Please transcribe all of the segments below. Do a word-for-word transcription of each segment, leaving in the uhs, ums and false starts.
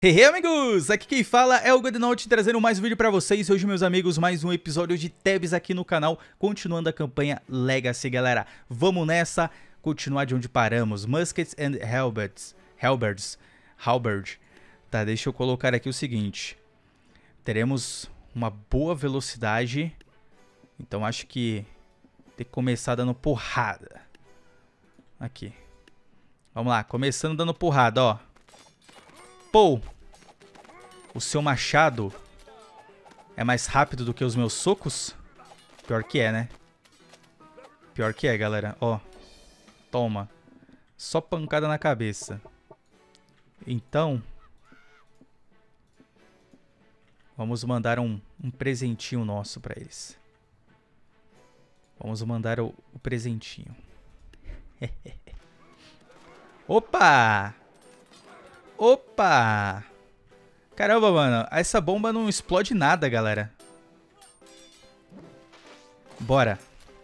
Hey, hey amigos, aqui quem fala é o Godnote trazendo mais um vídeo pra vocês. Hoje, meus amigos, mais um episódio de Tebs aqui no canal, continuando a campanha Legacy, galera. Vamos nessa, continuar de onde paramos. Muskets and Halberds, Halberds, Halberd. Tá, deixa eu colocar aqui o seguinte. Teremos uma boa velocidade, então acho que tem que começar dando porrada. Aqui. Vamos lá, começando dando porrada, ó. Pô! O seu machado é mais rápido do que os meus socos? Pior que é, né? Pior que é, galera. Ó. Toma. Só pancada na cabeça. Então... vamos mandar um, um presentinho nosso pra eles. Vamos mandar o, o presentinho. Opa! Opa! Caramba, mano. Essa bomba não explode nada, galera. Bora.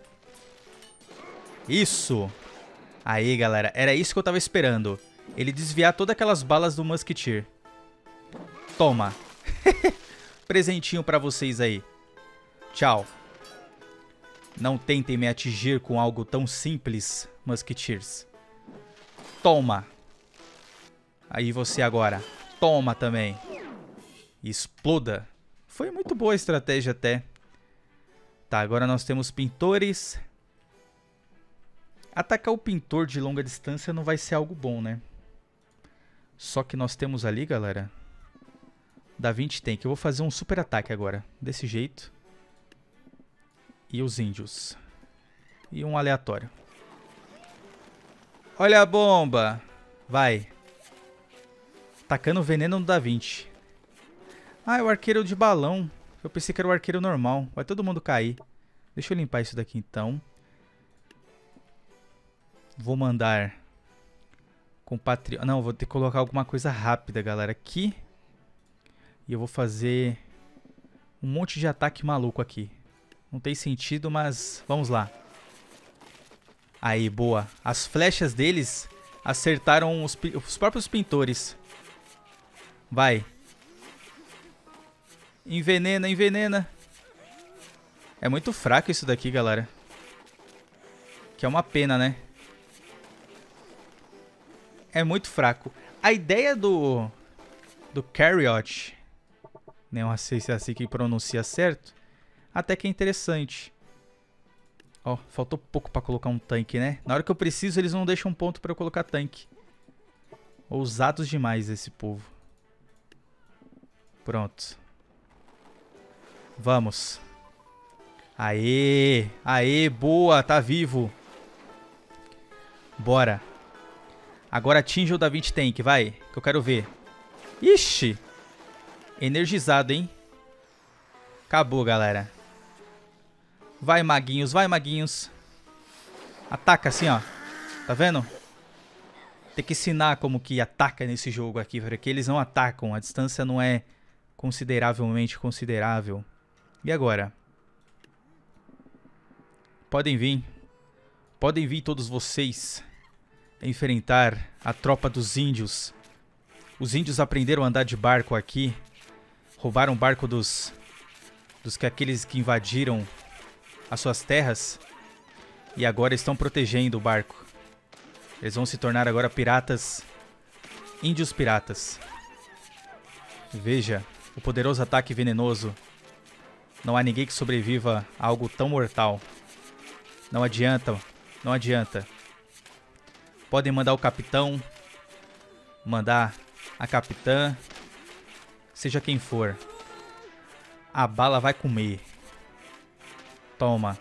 Isso. Aí, galera. Era isso que eu tava esperando. Ele desviar todas aquelas balas do Musketeer. Toma. Presentinho pra vocês aí. Tchau. Não tentem me atingir com algo tão simples, Musketeers. Toma. Aí você agora. Toma também. Exploda. Foi muito boa a estratégia até. Tá, agora nós temos pintores. Atacar o pintor de longa distância não vai ser algo bom, né? Só que nós temos ali, galera, Da Vinci Tank. Eu vou fazer um super ataque agora. Desse jeito. E os índios. E um aleatório. Olha a bomba. Vai. Tacando veneno no Da Vinci. Ah, é o arqueiro de balão. Eu pensei que era o arqueiro normal. Vai todo mundo cair. Deixa eu limpar isso daqui então. Vou mandar... compatriota... Não, vou ter que colocar alguma coisa rápida, galera. Aqui. E eu vou fazer... um monte de ataque maluco aqui. Não tem sentido, mas... vamos lá. Aí, boa. As flechas deles acertaram os, os próprios pintores. Vai. Envenena, envenena. É muito fraco isso daqui, galera. Que é uma pena, né? É muito fraco. A ideia do... do Carriot... não sei se é assim que pronuncia certo. Até que é interessante. Ó, faltou pouco pra colocar um tanque, né? Na hora que eu preciso, eles não deixam um ponto pra eu colocar tanque. Ousados demais esse povo. Pronto. Vamos. Aê! Aê, boa! Tá vivo. Bora. Agora atinja o Da Vinci Tank, vai. Que eu quero ver. Ixi! Energizado, hein? Acabou, galera. Vai, maguinhos. Vai, maguinhos. Ataca assim, ó. Tá vendo? Tem que ensinar como que ataca nesse jogo aqui, porque eles não atacam. A distância não é consideravelmente considerável. E agora? Podem vir. Podem vir todos vocês enfrentar a tropa dos índios. Os índios aprenderam a andar de barco aqui. Roubaram o barco dos... dos que aqueles que invadiram as suas terras. E agora estão protegendo o barco. Eles vão se tornar agora piratas. Índios piratas. Veja o poderoso ataque venenoso. Não há ninguém que sobreviva a algo tão mortal. Não adianta. Não adianta. Podem mandar o capitão. Mandar a capitã. Seja quem for. A bala vai comer. Toma.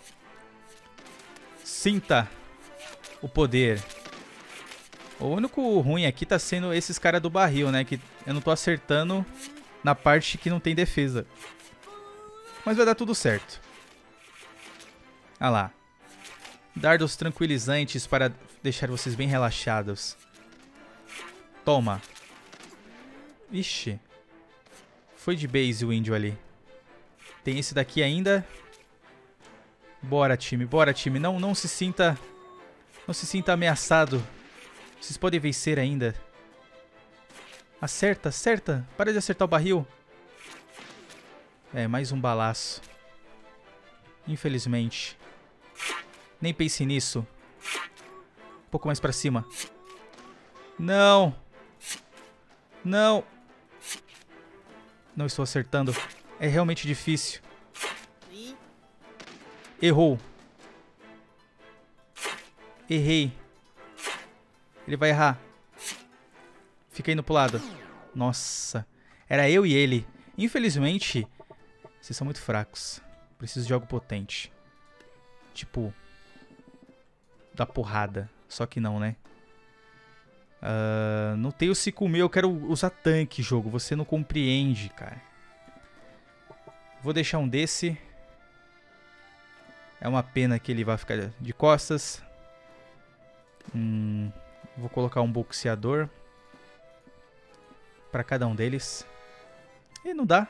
Sinta o poder. O único ruim aqui tá sendo esses caras do barril, né? Que eu não tô acertando na parte que não tem defesa. Mas vai dar tudo certo. Olha lá. Dardos tranquilizantes para deixar vocês bem relaxados. Toma. Ixi. Foi de base o índio ali. Tem esse daqui ainda. Bora, time. Bora, time. Não, não se sinta... Não se sinta ameaçado. Vocês podem vencer ainda. Acerta, acerta. Para de acertar o barril. É, mais um balaço. Infelizmente. Nem pense nisso. Um pouco mais pra cima. Não. Não. Não estou acertando. É realmente difícil. Errou. Errei. Ele vai errar. Fica indo pro lado. Nossa. Era eu e ele. Infelizmente, vocês são muito fracos. Preciso de algo potente. Tipo... dar porrada. Só que não, né? Uh, não tenho o Sikumi, eu quero usar tanque, jogo. Você não compreende, cara. Vou deixar um desse. É uma pena que ele vai ficar de costas. Hum, vou colocar um boxeador para cada um deles. E não dá.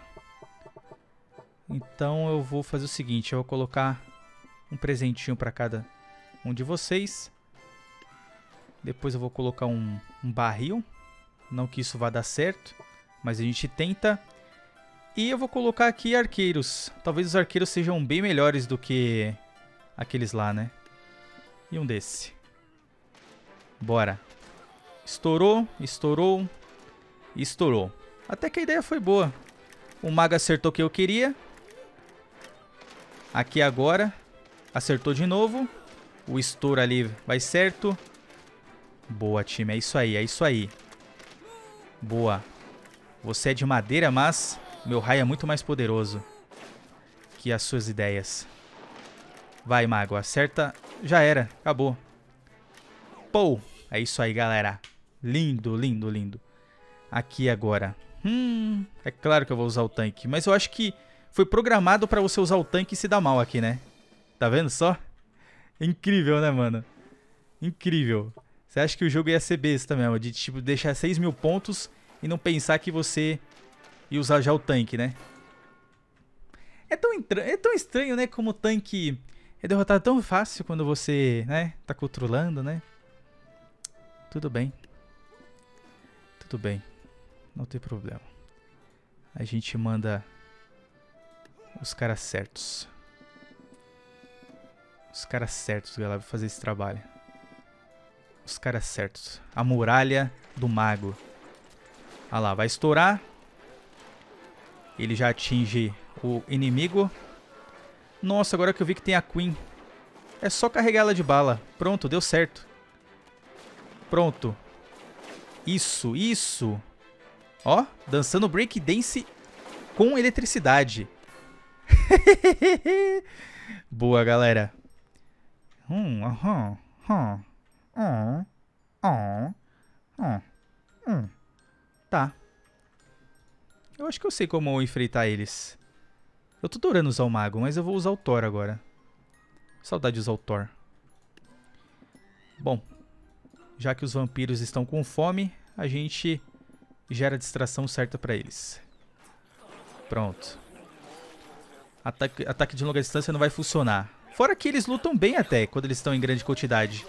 Então eu vou fazer o seguinte. Eu vou colocar um presentinho para cada um de vocês. Depois eu vou colocar um, um barril. Não que isso vá dar certo, mas a gente tenta. E eu vou colocar aqui arqueiros. Talvez os arqueiros sejam bem melhores do que aqueles lá, né? E um desse. Bora. Estourou, estourou, estourou. Até que a ideia foi boa. O mago acertou o que eu queria. Aqui agora. Acertou de novo. O estouro ali vai certo. Boa, time. É isso aí, é isso aí. Boa. Você é de madeira, mas meu raio é muito mais poderoso que as suas ideias. Vai, mago. Acerta. Já era. Acabou. Pou. É isso aí, galera. Lindo, lindo, lindo. Aqui agora. Hum, é claro que eu vou usar o tanque. Mas eu acho que foi programado pra você usar o tanque e se dar mal aqui, né? Tá vendo só? Incrível, né, mano? Incrível. Você acha que o jogo ia ser besta mesmo? De, tipo, deixar seis mil pontos e não pensar que você ia usar já o tanque, né? É tão, é tão estranho, né? Como o tanque é derrotado tão fácil quando você, né? Tá controlando, né? Tudo bem. Tudo bem. Não tem problema. A gente manda os caras certos. Os caras certos, galera, pra fazer esse trabalho. Os caras certos. A muralha do mago. Olha lá, vai estourar. Ele já atinge o inimigo. Nossa, agora que eu vi que tem a Queen. É só carregar ela de bala. Pronto, deu certo. Pronto. Isso, isso. Ó, dançando break dance com eletricidade. Boa, galera. Hum, aham, hum, hum, hum, hum, hum. Tá. Eu acho que eu sei como enfrentar eles. Eu tô adorando usar o mago, mas eu vou usar o Thor agora. Saudade de usar o Thor. Bom, já que os vampiros estão com fome, a gente gera a distração certa pra eles. Pronto. Ataque, ataque de longa distância não vai funcionar. Fora que eles lutam bem até, quando eles estão em grande quantidade.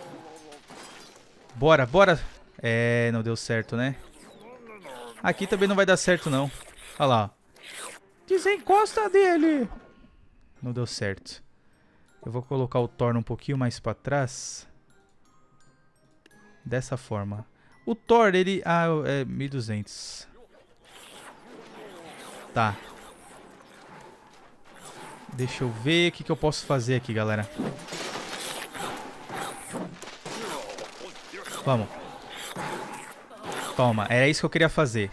Bora, bora. É, não deu certo, né? Aqui também não vai dar certo, não. Olha lá. Desencosta dele. Não deu certo. Eu vou colocar o Thor um pouquinho mais pra trás. Dessa forma. O Thor, ele... Ah, é mil e duzentos. Tá. Deixa eu ver o que, que eu posso fazer aqui, galera. Vamos. Toma, era isso que eu queria fazer.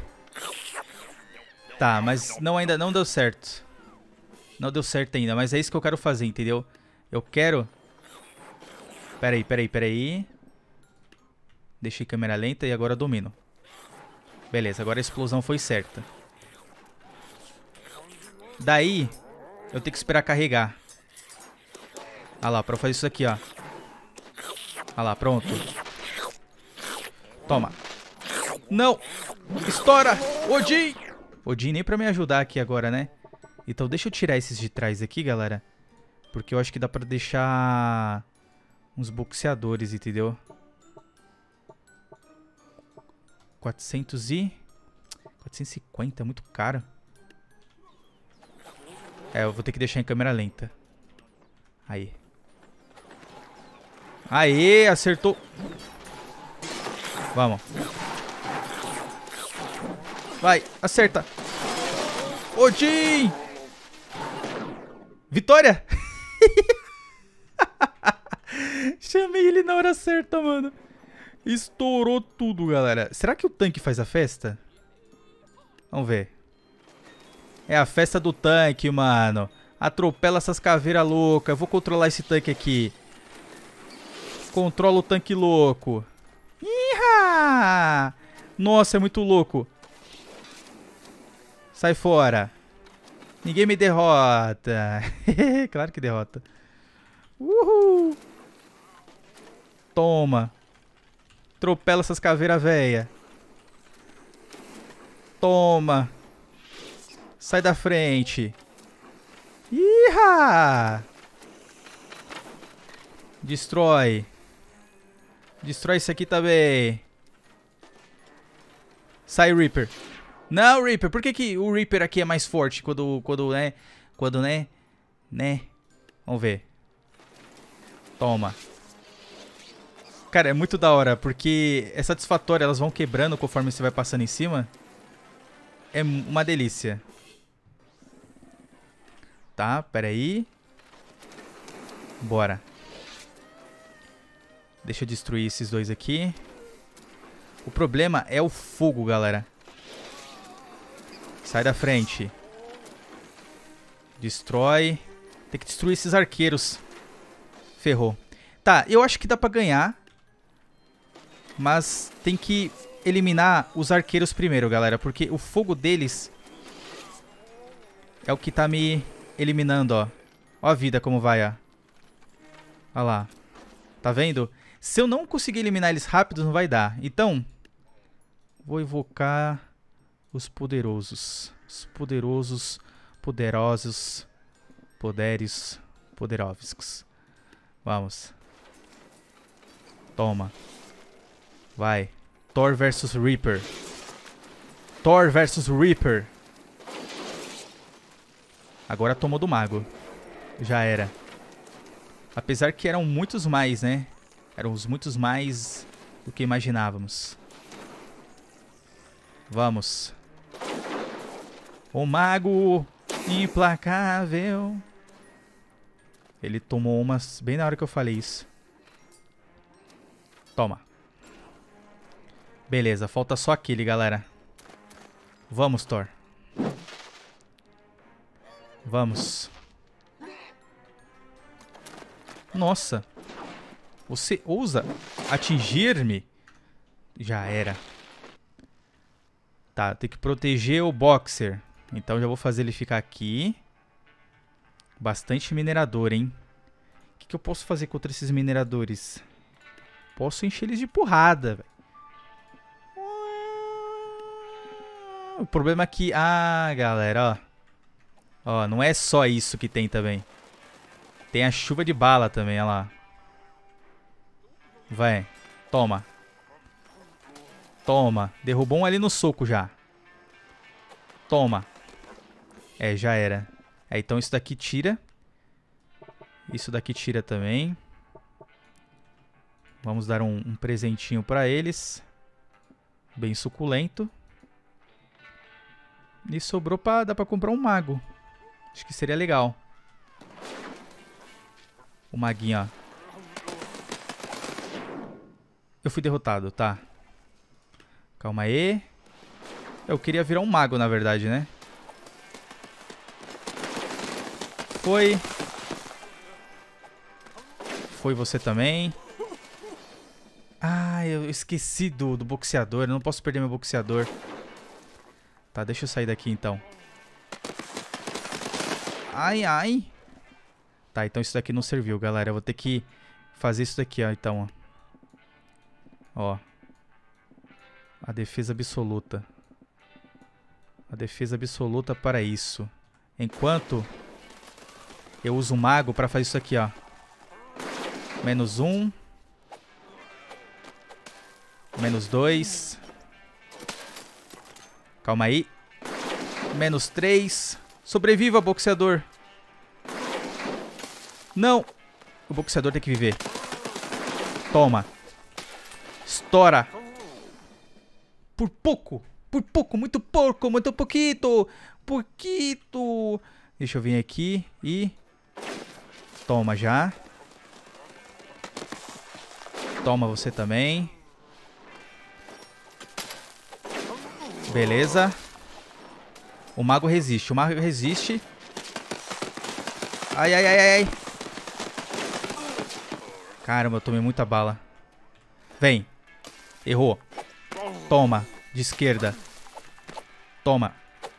Tá, mas não, ainda não deu certo. Não deu certo ainda, mas é isso que eu quero fazer, entendeu? Eu quero... Peraí, peraí, peraí. Deixei câmera lenta e agora domino. Beleza, agora a explosão foi certa. Daí, eu tenho que esperar carregar. Ah lá, pra fazer isso aqui, ó. Ah lá, pronto. Toma. Não! Estoura! Odin! Odin nem pra me ajudar aqui agora, né? Então deixa eu tirar esses de trás aqui, galera. Porque eu acho que dá pra deixar uns boxeadores, entendeu? quatrocentos e quatrocentos e cinquenta, é muito caro. É, eu vou ter que deixar em câmera lenta. Aí. Aê, acertou. Vamos. Vai, acerta. Odin! Vitória! Chamei ele na hora certa, mano. Estourou tudo, galera. Será que o tanque faz a festa? Vamos ver. É a festa do tanque, mano. Atropela essas caveiras loucas. Eu vou controlar esse tanque aqui. Controla o tanque louco. Iha! Nossa, é muito louco. Sai fora. Ninguém me derrota. Claro que derrota. Uhul. Toma. Atropela essas caveiras velha. Toma. Sai da frente. Iha! Destrói. Destrói isso aqui também. Sai, Reaper. Não, Reaper. Por que, que o Reaper aqui é mais forte quando, quando, né? Quando, né? Né? Vamos ver. Toma. Cara, é muito da hora, porque é satisfatório. Elas vão quebrando conforme você vai passando em cima. É uma delícia. Tá, pera aí. Bora. Deixa eu destruir esses dois aqui. O problema é o fogo, galera. Sai da frente. Destrói. Tem que destruir esses arqueiros. Ferrou. Tá, eu acho que dá pra ganhar. Mas tem que eliminar os arqueiros primeiro, galera. Porque o fogo deles é o que tá me eliminando, ó. Ó a vida como vai, ó. Ó lá. Tá vendo? Se eu não conseguir eliminar eles rápido, não vai dar. Então, vou invocar os poderosos. Os poderosos, poderosos, poderes, poderóviscos. Vamos. Toma. Vai. Thor versus Reaper. Thor versus Reaper. Agora tomou do mago. Já era. Apesar que eram muitos mais, né? Eram os muitos mais do que imaginávamos. Vamos. O mago implacável. Ele tomou umas bem na hora que eu falei isso. Toma. Beleza, falta só aquele, galera. Vamos, Thor. Vamos. Nossa. Você ousa atingir-me? Já era. Tá, tem que proteger o Boxer. Então já vou fazer ele ficar aqui. Bastante minerador, hein? O que, que eu posso fazer contra esses mineradores? Posso encher eles de porrada, velho. O problema é que... Ah, galera, ó. Ó, não é só isso que tem também. Tem a chuva de bala também, olha lá. Vai. Toma. Toma. Derrubou um ali no soco já. Toma. É, já era. É, então isso daqui tira. Isso daqui tira também. Vamos dar um, um presentinho pra eles. Bem suculento. E sobrou pra... Dá pra comprar um mago. Acho que seria legal. O maguinho, ó. Eu fui derrotado, tá. Calma aí. Eu queria virar um mago, na verdade, né? Foi. Foi você também. Ah, eu esqueci do, do boxeador. Eu não posso perder meu boxeador. Tá, deixa eu sair daqui, então. Ai, ai. Tá, então isso daqui não serviu, galera. Eu vou ter que fazer isso daqui, ó, então, ó. Ó. A defesa absoluta. A defesa absoluta para isso. Enquanto eu uso o mago para fazer isso aqui, ó. Menos um. Menos dois. Calma aí. Menos três. Sobreviva, boxeador. Não. O boxeador tem que viver. Toma. Estoura. Por pouco. Por pouco. Muito pouco. Muito pouquito. Pouquito. Deixa eu vir aqui e... Toma já. Toma você também. Beleza. O mago resiste. O mago resiste. Ai, ai, ai, ai. Caramba, eu tomei muita bala. Vem. Errou. Toma. De esquerda. Toma.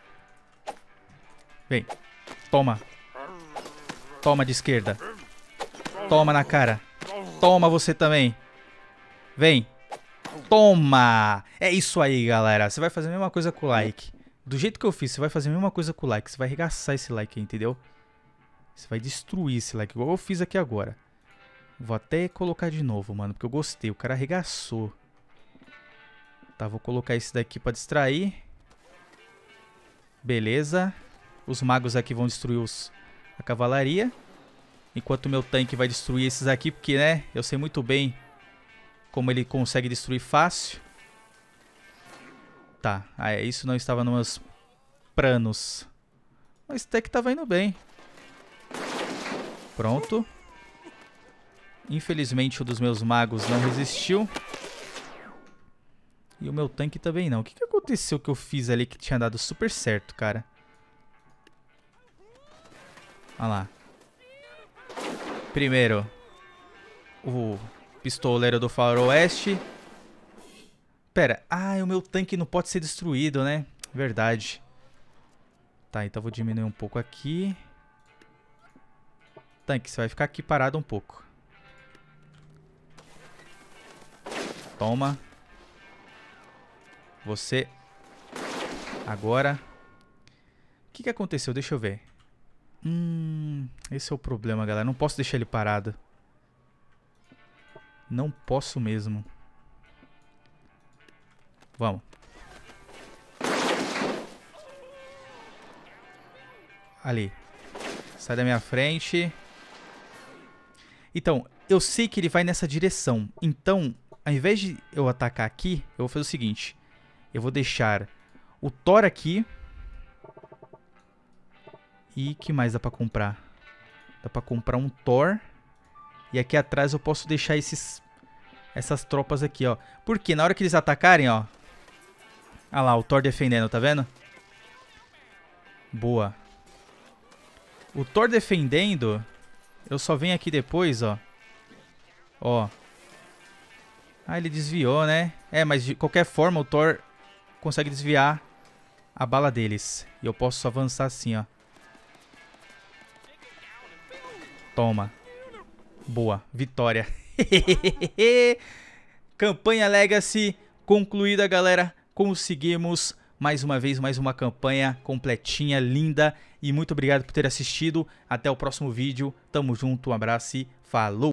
Vem. Toma. Toma de esquerda. Toma na cara. Toma você também. Vem. Toma. É isso aí, galera. Você vai fazer a mesma coisa com o like. Do jeito que eu fiz, você vai fazer a mesma coisa com o like. Você vai arregaçar esse like aí, entendeu? Você vai destruir esse like, igual eu fiz aqui agora. Vou até colocar de novo, mano, porque eu gostei. O cara arregaçou. Tá, vou colocar esse daqui pra distrair. Beleza. Os magos aqui vão destruir os, a cavalaria. Enquanto o meu tanque vai destruir esses aqui, porque, né, eu sei muito bem como ele consegue destruir fácil. Tá, ah, isso não estava nos meus planos. Mas até que tava indo bem. Pronto. Infelizmente o dos meus magos não resistiu. E o meu tanque também não. O que, que aconteceu que eu fiz ali que tinha dado super certo, cara? Olha lá. Primeiro, o pistoleiro do faroeste. Pera, ah, o meu tanque não pode ser destruído, né? Verdade. Tá, então vou diminuir um pouco aqui. Tanque, você vai ficar aqui parado um pouco. Toma. Você. Agora. O que, que aconteceu? Deixa eu ver. Hum, esse é o problema, galera. Não posso deixar ele parado. Não posso mesmo. Vamos. Ali. Sai da minha frente. Então, eu sei que ele vai nessa direção. Então, ao invés de eu atacar aqui, eu vou fazer o seguinte. Eu vou deixar o Thor aqui. E que mais dá pra comprar? Dá pra comprar um Thor. E aqui atrás eu posso deixar esses, essas tropas aqui, ó. Porque na hora que eles atacarem, ó. Olha lá, o Thor defendendo, tá vendo? Boa. O Thor defendendo, eu só venho aqui depois, ó. Ó. Ah, ele desviou, né? É, mas de qualquer forma o Thor consegue desviar a bala deles. E eu posso avançar assim, ó. Toma. Boa. Vitória. Campanha Legacy concluída, galera. Conseguimos mais uma vez, mais uma campanha completinha, linda. E muito obrigado por ter assistido. Até o próximo vídeo. Tamo junto, um abraço e falou!